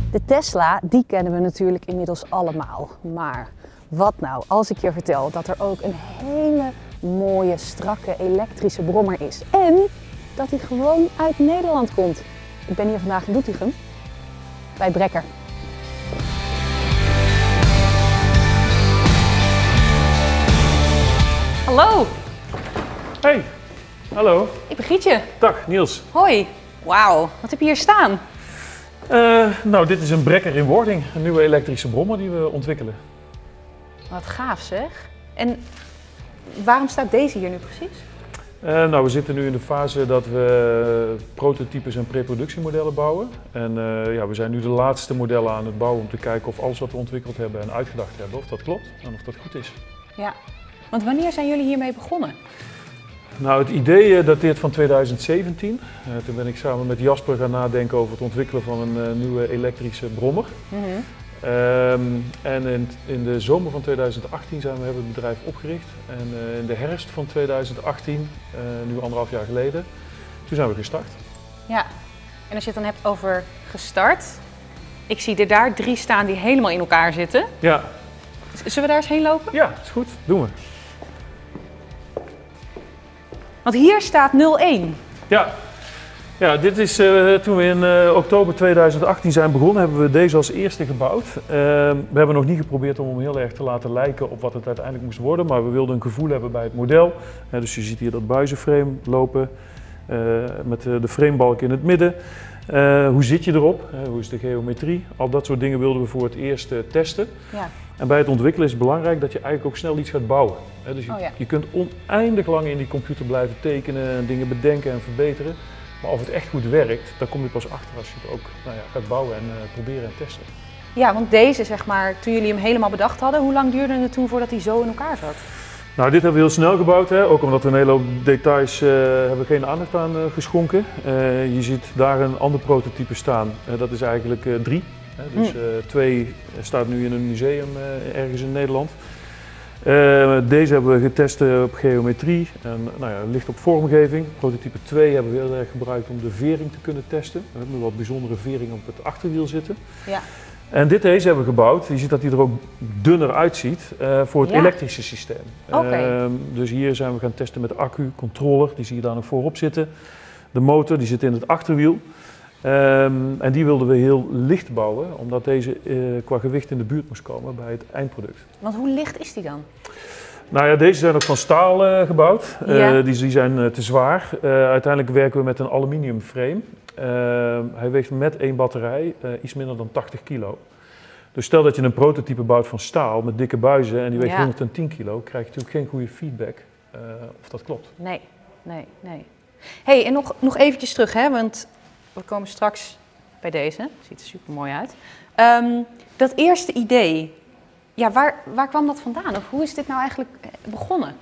De Tesla, die kennen we natuurlijk inmiddels allemaal. Maar wat nou als ik je vertel dat er ook een hele mooie, strakke elektrische brommer is. En dat die gewoon uit Nederland komt. Ik ben hier vandaag in Doetinchem, bij Brekker. Hallo. Hey, hallo. Ik ben Gietje. Dag, Niels. Hoi. Wauw, wat heb je hier staan? Nou, dit is een Brekker in wording. Een nieuwe elektrische brommer die we ontwikkelen. Wat gaaf zeg. En waarom staat deze hier nu precies? Nou, we zitten nu in de fase dat we prototypes en preproductiemodellen bouwen. En ja, we zijn nu de laatste modellen aan het bouwen om te kijken of alles wat we ontwikkeld hebben en uitgedacht hebben, of dat klopt en of dat goed is. Ja, want wanneer zijn jullie hiermee begonnen? Nou, het idee dateert van 2017. Toen ben ik samen met Jasper gaan nadenken over het ontwikkelen van een nieuwe elektrische brommer. En in de zomer van 2018 hebben we het bedrijf opgericht. En in de herfst van 2018, nu 1,5 jaar geleden, toen zijn we gestart. Ja, en als je het dan hebt over gestart, ik zie er daar 3 staan die helemaal in elkaar zitten. Ja. Zullen we daar eens heen lopen? Ja, is goed. Doen we. Want hier staat 01. Ja. Ja, dit is toen we in oktober 2018 zijn begonnen, hebben we deze als eerste gebouwd. We hebben nog niet geprobeerd om hem heel erg te laten lijken op wat het uiteindelijk moest worden, maar we wilden een gevoel hebben bij het model. Dus je ziet hier dat buizenframe lopen met de framebalk in het midden. Hoe zit je erop? Hoe is de geometrie? Al dat soort dingen wilden we voor het eerst testen. Ja. En bij het ontwikkelen is het belangrijk dat je eigenlijk ook snel iets gaat bouwen. Dus ja. Je kunt oneindig lang in die computer blijven tekenen en dingen bedenken en verbeteren. Maar of het echt goed werkt, daar kom je pas achter als je het ook gaat bouwen en proberen en testen. Ja, want deze, zeg maar, toen jullie hem helemaal bedacht hadden, hoe lang duurde het toen voordat hij zo in elkaar zat? Nou, dit hebben we heel snel gebouwd, hè? Ook omdat we een hele hoop details hebben geen aandacht aan geschonken. Je ziet daar een ander prototype staan, dat is eigenlijk 3. Dus 2 staat nu in een museum ergens in Nederland. Deze hebben we getest op geometrie en licht op vormgeving. Prototype 2 hebben we heel erg gebruikt om de vering te kunnen testen. We hebben wat bijzondere vering op het achterwiel zitten. Ja. En deze hebben we gebouwd. Je ziet dat hij er ook dunner uitziet voor het elektrische systeem. Dus hier zijn we gaan testen met de accu, controller, die zie je daar nog voorop zitten. De motor, die zit in het achterwiel. En die wilden we heel licht bouwen, omdat deze qua gewicht in de buurt moest komen bij het eindproduct. Want hoe licht is die dan? Nou ja, deze zijn ook van staal gebouwd. Ja. Die zijn te zwaar. Uiteindelijk werken we met een aluminium frame. Hij weegt met 1 batterij iets minder dan 80 kilo. Dus stel dat je een prototype bouwt van staal met dikke buizen en die weegt 110 kilo, krijg je natuurlijk geen goede feedback of dat klopt. Nee. Hey, en nog eventjes terug, hè, want we komen straks bij deze. Ziet er super mooi uit. Dat eerste idee, ja, waar kwam dat vandaan? Of hoe is dit nou eigenlijk begonnen?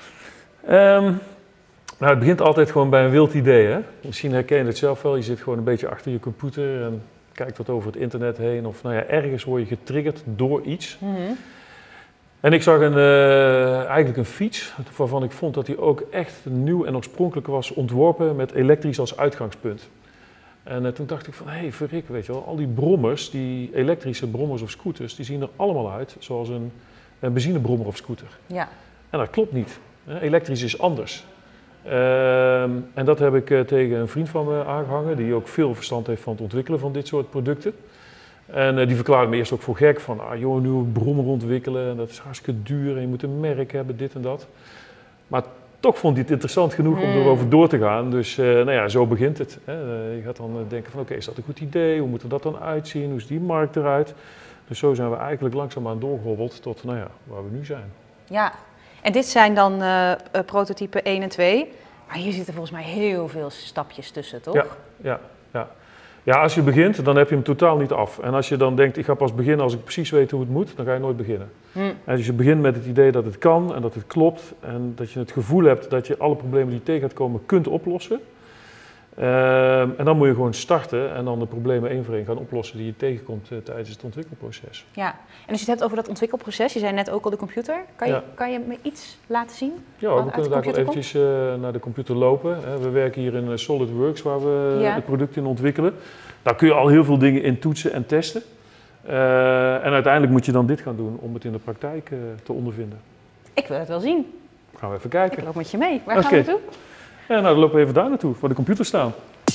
Nou, het begint altijd gewoon bij een wild idee. Hè? Misschien herken je het zelf wel. Je zit gewoon een beetje achter je computer en kijkt wat over het internet heen. Of ergens word je getriggerd door iets. En ik zag eigenlijk een fiets waarvan ik vond dat die ook echt nieuw en oorspronkelijk was ontworpen met elektrisch als uitgangspunt. En toen dacht ik van, hé, verrik, weet je wel, al die brommers, die elektrische brommers of scooters, die zien er allemaal uit zoals een benzinebrommer of scooter. Ja. En dat klopt niet. Elektrisch is anders. En dat heb ik tegen een vriend van me aangehangen, die ook veel verstand heeft van het ontwikkelen van dit soort producten. En die verklaarde me eerst ook voor gek van, joh, een nieuwe brommer ontwikkelen, dat is hartstikke duur en je moet een merk hebben, dit en dat. Maar toch vond hij het interessant genoeg om erover door te gaan. Dus zo begint het. Hè. Je gaat dan denken van, oké, is dat een goed idee? Hoe moet er dat dan uitzien? Hoe is die markt eruit? Dus zo zijn we eigenlijk langzaamaan doorgehobbeld tot waar we nu zijn. Ja, en dit zijn dan prototype 1 en 2. Maar hier zitten volgens mij heel veel stapjes tussen, toch? Ja. Ja, als je begint, dan heb je hem totaal niet af. En als je dan denkt, ik ga pas beginnen als ik precies weet hoe het moet, dan ga je nooit beginnen. En als je begint met het idee dat het kan en dat het klopt en dat je het gevoel hebt dat je alle problemen die tegen gaat komen kunt oplossen, En dan moet je gewoon starten en dan de problemen één voor één gaan oplossen die je tegenkomt tijdens het ontwikkelproces. Ja, en als je het hebt over dat ontwikkelproces, je zei net ook al de computer. Kan je me iets laten zien? Ja, we kunnen daar wel eventjes naar de computer lopen. We werken hier in SolidWorks waar we het product in ontwikkelen. Daar kun je al heel veel dingen in toetsen en testen. En uiteindelijk moet je dan dit gaan doen om het in de praktijk te ondervinden. Ik wil het wel zien. Gaan we even kijken. Ik loop met je mee. Waar gaan we naartoe? Ja, nou, dan lopen we even daar naartoe, waar de computers staan.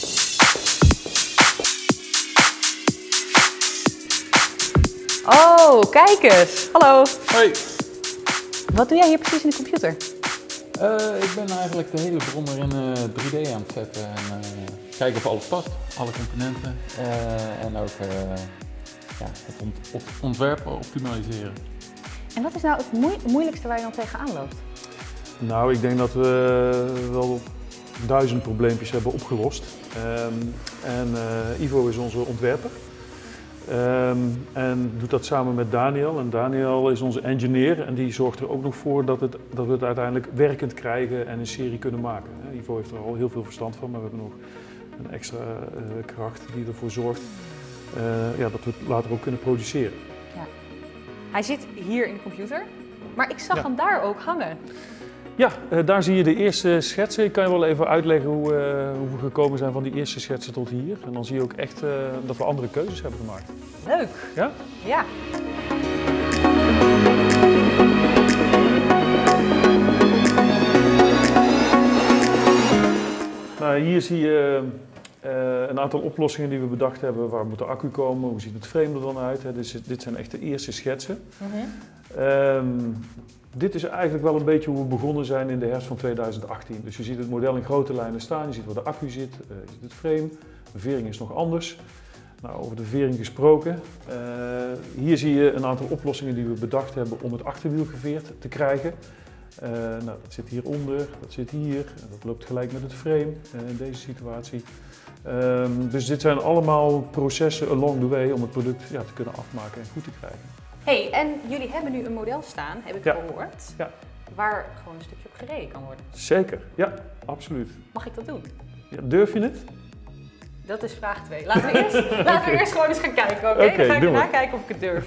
Oh, kijk eens. Hallo. Hoi. Wat doe jij hier precies in de computer? Ik ben eigenlijk de hele brommer in 3D aan het zetten en kijken of alles past, alle componenten en ook het ontwerp optimaliseren. En wat is nou het moeilijkste waar je dan tegenaan loopt? Nou, ik denk dat we wel 1000 probleempjes hebben opgelost. Ivo is onze ontwerper. En doet dat samen met Daniel. En Daniel is onze engineer en die zorgt er ook nog voor dat we het uiteindelijk werkend krijgen en een serie kunnen maken. Ivo heeft er al heel veel verstand van, maar we hebben nog een extra kracht die ervoor zorgt dat we het later ook kunnen produceren. Ja. Hij zit hier in de computer, maar ik zag hem daar ook hangen. Ja, daar zie je de eerste schetsen. Ik kan je wel even uitleggen hoe we gekomen zijn van die eerste schetsen tot hier. En dan zie je ook echt dat we andere keuzes hebben gemaakt. Leuk. Ja? Ja. Nou, hier zie je een aantal oplossingen die we bedacht hebben. Waar moet de accu komen? Hoe ziet het frame er dan uit? Dit zijn echt de eerste schetsen. Dit is eigenlijk wel een beetje hoe we begonnen zijn in de herfst van 2018. Dus je ziet het model in grote lijnen staan, je ziet waar de accu zit, je ziet het frame. De vering is nog anders. Nou, over de vering gesproken. Hier zie je een aantal oplossingen die we bedacht hebben om het achterwiel geveerd te krijgen. Dat zit hieronder, dat zit hier, dat loopt gelijk met het frame in deze situatie. Dus dit zijn allemaal processen along the way om het product te kunnen afmaken en goed te krijgen. Hey, en jullie hebben nu een model staan, heb ik gehoord, waar gewoon een stukje op gereden kan worden. Zeker, ja, absoluut. Mag ik dat doen? Ja, durf je het? Dat is vraag 2. Laten we eerst gewoon eens gaan kijken, oké? Dan ga ik daarna kijken of ik het durf.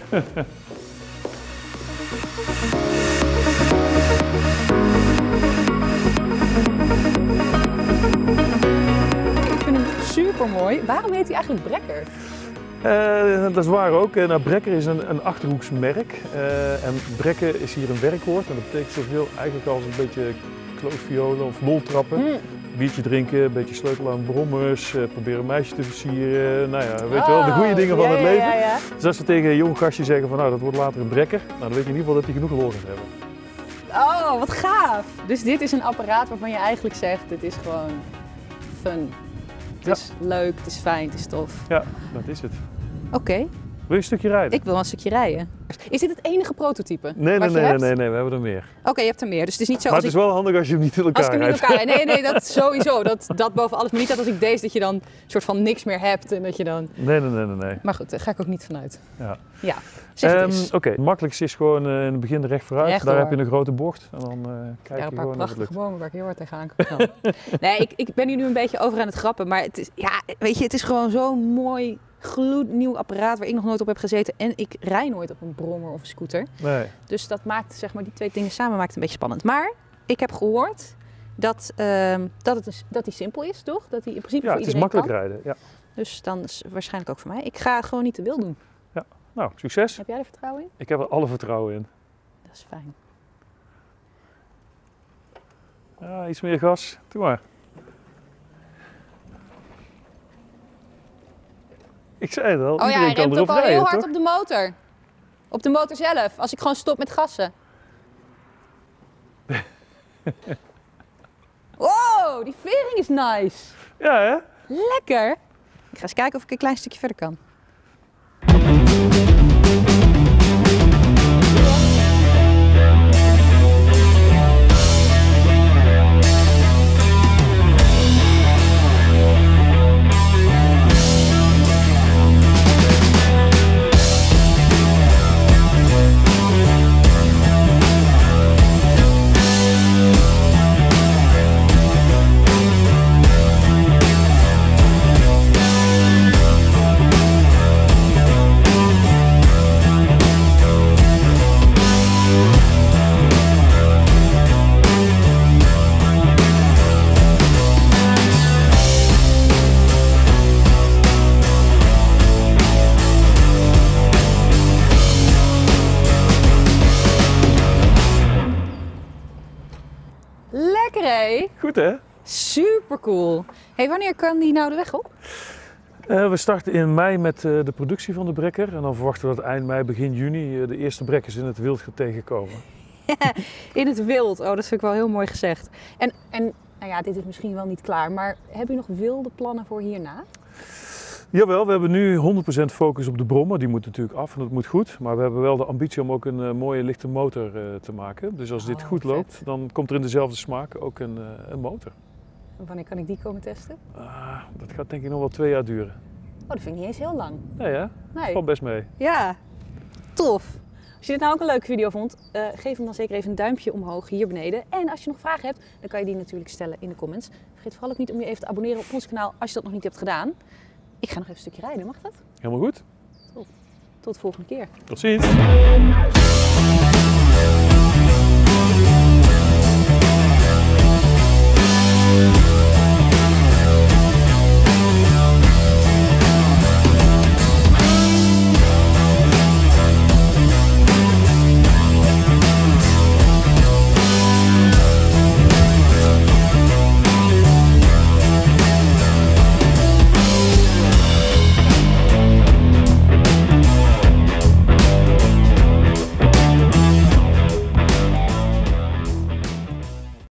Ik vind hem super mooi. Waarom heet hij eigenlijk Brekker? Dat is waar ook. Brekker is een Achterhoeks merk. En brekken is hier een werkwoord. En dat betekent zoveel eigenlijk als een beetje klootviolen of loltrappen. Biertje drinken, een beetje sleutelen aan brommers, proberen een meisje te versieren. Nou ja, weet je wel, de goede dingen van het leven. Ja. Dus als we tegen een jong gastje zeggen van nou, dat wordt later een brekker, nou, dan weet je in ieder geval dat hij genoeg lol gaat hebben. Oh, wat gaaf! Dus dit is een apparaat waarvan je eigenlijk zegt, dit is gewoon fun. Het is leuk, het is fijn, het is tof. Ja, dat is het. Oké. Wil je een stukje rijden? Ik wil een stukje rijden. Is dit het enige prototype? Nee, we hebben er meer. Oké, je hebt er meer. Dus het is niet zo. Maar het is wel handig als je hem niet in elkaar rijdt. Nee, dat is sowieso. Dat boven alles. Maar niet dat als ik deze, dat je dan soort van niks meer hebt en dat je dan... Nee. Maar goed, daar ga ik ook niet vanuit. Ja. Zeg het eens. Oké, het makkelijkste is gewoon in het begin recht vooruit. Recht daar heb je een grote bocht en dan kijk je gewoon naar het lukt. Een paar prachtige bomen waar ik heel hard tegenaan kan gaan. Nee, ik ben hier nu een beetje over aan het grappen. Maar het is, weet je, het is gewoon zo'n mooi gloednieuw apparaat waar ik nog nooit op heb gezeten. En ik rij nooit op een brommer of een scooter. Nee. Dus dat maakt, zeg maar, die twee dingen samen maakt het een beetje spannend. Maar ik heb gehoord dat die simpel is, toch? Dat die in principe voor iedereen het is makkelijk kan. rijden. Ja. Dus dan is het waarschijnlijk ook voor mij. Ik ga het gewoon niet te wil doen. Ja, nou, succes. Heb jij er vertrouwen in? Ik heb er alle vertrouwen in. Dat is fijn. Ja, iets meer gas. Doe maar. Ik zei het al, iedereen kan erop rijden, toch? Hij remt ook al heel hard op de motor. Op de motor zelf, als ik gewoon stop met gassen. Wow, die vering is nice. Ja, hè? Lekker. Ik ga eens kijken of ik een klein stukje verder kan. Goed hè? Super cool. Hey, wanneer kan die nou de weg op? We starten in mei met de productie van de brekker. En dan verwachten we dat eind mei, begin juni de eerste brekkers in het wild gaan tegenkomen. In het wild. Oh, dat vind ik wel heel mooi gezegd. En nou ja, dit is misschien wel niet klaar, maar heb je nog wilde plannen voor hierna? Jawel, we hebben nu 100% focus op de brommer. Die moet natuurlijk af en dat moet goed. Maar we hebben wel de ambitie om ook een mooie lichte motor te maken. Dus als dit goed vet. loopt, dan komt er in dezelfde smaak ook een motor. Wanneer kan ik die komen testen? Dat gaat denk ik nog wel 2 jaar duren. Oh, dat vind ik niet eens heel lang. Nee hè? Nee. Valt best mee. Ja, tof. Als je dit nou ook een leuke video vond, geef hem dan zeker even een duimpje omhoog hier beneden. En als je nog vragen hebt, dan kan je die natuurlijk stellen in de comments. Vergeet vooral ook niet om je even te abonneren op ons kanaal als je dat nog niet hebt gedaan. Ik ga nog even een stukje rijden, mag dat? Helemaal goed. Tot de volgende keer. Tot ziens.